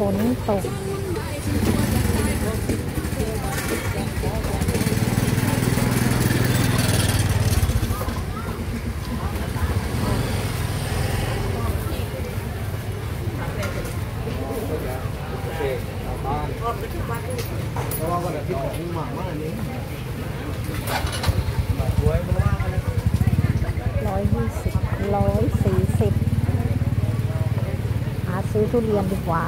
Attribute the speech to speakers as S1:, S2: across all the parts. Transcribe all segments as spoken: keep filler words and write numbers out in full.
S1: นตกร้อยยี่สิบร้อยสี่สิบหาซื้อทุเรียนดีกว่า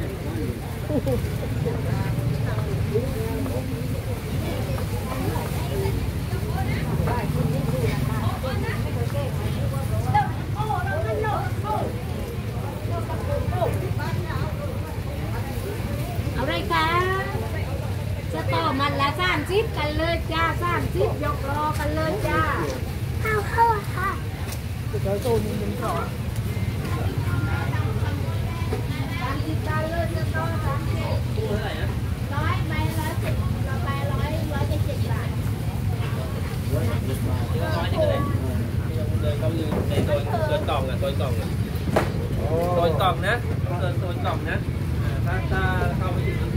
S2: เอาเลยค่ะจะต่อมันละสามสิบกันเลยจ้าสามสิบยกรอกันเลยจ้าเข้าเข้าค่ะเดี๋ยวโซนนี้เป็นก่อนสามสิบกันเลยจะต่อสามสิบร้อยใบร้อยสิบเราไปร้อยร้อยเจ็ดสิบบาท
S3: ร้อยนี่ก็เลยเลยเขาลืมในโดนโดนกล่องอ่ะโดนกล่องอ่ะโดนกล่องนะโดนโดนกล่องนะถ้าถ้าเข้าไปถึง